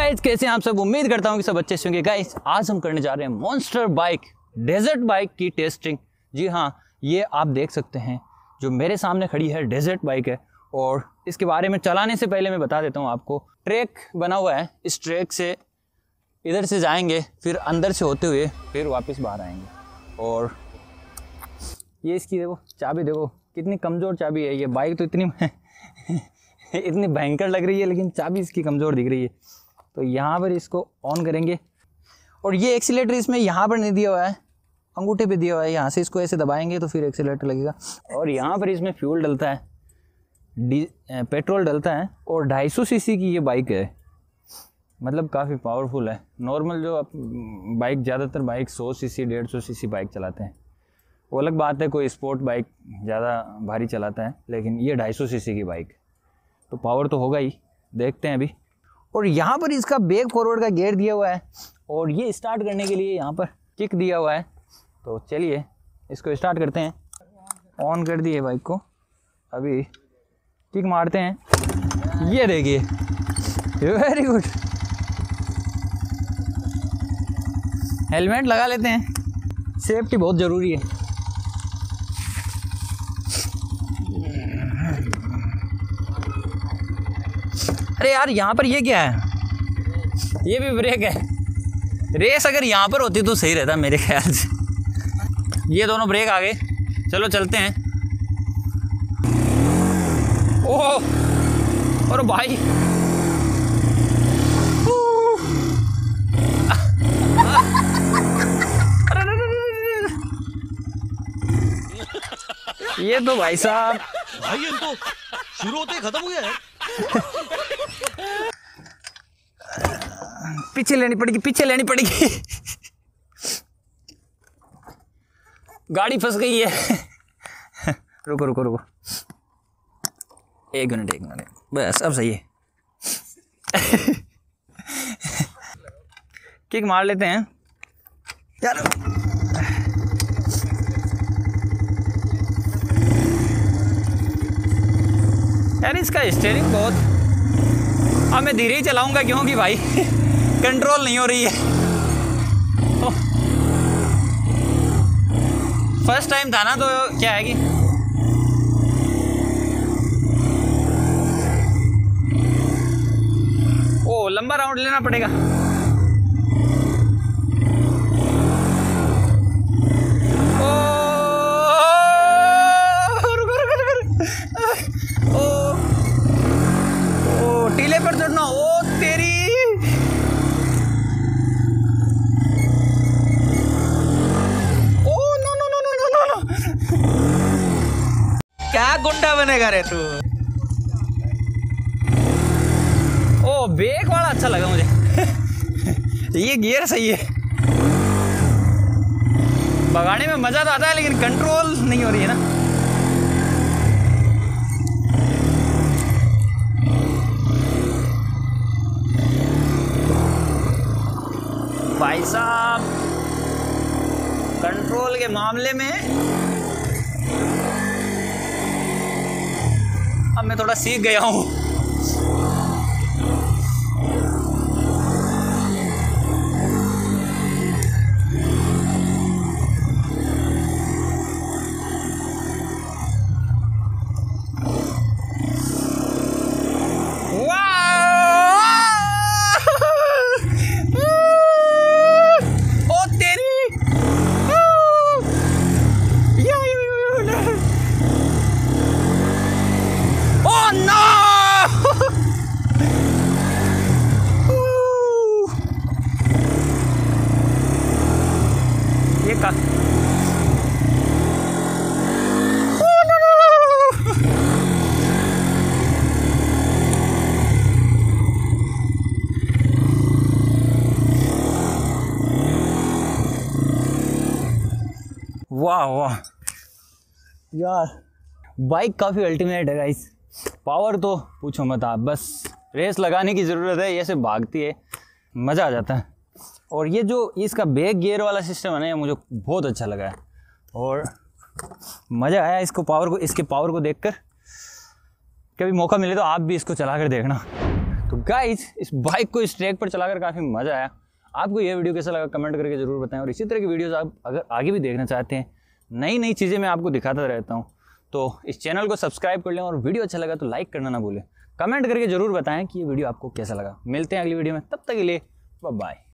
Guys कैसे हैं आप सब। उम्मीद करता हूँ कि सब अच्छे से होंगे। गाइस आज हम करने जा रहे हैं मॉन्स्टर बाइक डेजर्ट बाइक की टेस्टिंग। जी हाँ, ये आप देख सकते हैं जो मेरे सामने खड़ी है डेजर्ट बाइक है। और इसके बारे में चलाने से पहले मैं बता देता हूँ आपको, ट्रैक बना हुआ है। इस ट्रैक से इधर से जाएंगे, फिर अंदर से होते हुए फिर वापस बाहर आएंगे। और ये इसकी देखो चाबी, देखो कितनी कमज़ोर चाबी है। ये बाइक तो इतनी इतनी भयंकर लग रही है, लेकिन चाबी इसकी कमज़ोर दिख रही है। तो यहाँ पर इसको ऑन करेंगे और ये एक्सीलेटर इसमें यहाँ पर नहीं दिया हुआ है, अंगूठे पे दिया हुआ है। यहाँ से इसको ऐसे दबाएंगे तो फिर एक्सीलेटर लगेगा। और यहाँ पर इसमें फ्यूल डलता है, पेट्रोल डलता है। और 250 सीसी की ये बाइक है, मतलब काफ़ी पावरफुल है। नॉर्मल जो बाइक, ज़्यादातर बाइक 100 सीसी 150 सीसी बाइक चलाते हैं, वो अलग बात है। कोई स्पोर्ट बाइक ज़्यादा भारी चलाता है, लेकिन ये 250 सीसी की बाइक तो पावर तो होगा ही। देखते हैं अभी। और यहाँ पर इसका बैक फॉरवर्ड का गियर दिया हुआ है और ये स्टार्ट करने के लिए यहाँ पर किक दिया हुआ है। तो चलिए इसको स्टार्ट करते हैं। ऑन कर दिए बाइक को, अभी किक मारते हैं। ये देखिए, वेरी गुड। हेलमेट लगा लेते हैं, सेफ्टी बहुत ज़रूरी है। अरे यार, यहाँ पर ये क्या है? ये भी ब्रेक है। रेस अगर यहाँ पर होती तो सही रहता मेरे ख्याल से। ये दोनों ब्रेक आ गए, चलो चलते हैं। ओह और भाई, ये तो भाई साहब, भाई ये तो शुरू होते ही खत्म हो गया है। पीछे लेनी पड़ेगी, पीछे लेनी पड़ेगी। गाड़ी फंस गई है। रुको रुको रुको, एक मिनट बस, अब सही है। किक मार लेते हैं यार। यार इसका स्टीयरिंग बहुत, अब मैं धीरे ही चलाऊंगा क्योंकि भाई कंट्रोल नहीं हो रही है। फर्स्ट टाइम था ना, तो क्या है कि ओ लंबा राउंड लेना पड़ेगा। टीले पर चढ़ना, ओ तेरी। Oh no no no no no no, क्या गुंडा बनेगा रे तू? ओ ब्रेक वाला अच्छा लगा मुझे। ये गियर सही है, भगाने में मजा तो आता है, लेकिन कंट्रोल नहीं हो रही है ना। भाई साहब, कंट्रोल के मामले में अब मैं थोड़ा सीख गया हूँ। वाह वाह यार, बाइक काफ़ी अल्टीमेट है गाइस। पावर तो पूछो मत आप, बस रेस लगाने की ज़रूरत है। ये से भागती है, मज़ा आ जाता है। और ये जो इसका बैक गियर वाला सिस्टम है ना, ये मुझे बहुत अच्छा लगा है और मज़ा आया इसको, पावर को, इसके पावर को देखकर। कभी मौका मिले तो आप भी इसको चला कर देखना, तो गाइस इस बाइक को इस ट्रैक पर चलाकर काफ़ी मज़ा आया। आपको ये वीडियो कैसा लगा कमेंट करके ज़रूर बताएं, और इसी तरह की वीडियोस आप अगर आगे भी देखना चाहते हैं, नई नई चीज़ें मैं आपको दिखाता रहता हूँ, तो इस चैनल को सब्सक्राइब कर लें, और वीडियो अच्छा लगा तो लाइक करना ना भूलें। कमेंट करके ज़रूर बताएं कि ये वीडियो आपको कैसा लगा। मिलते हैं अगली वीडियो में, तब तक के लिए बाय बाय।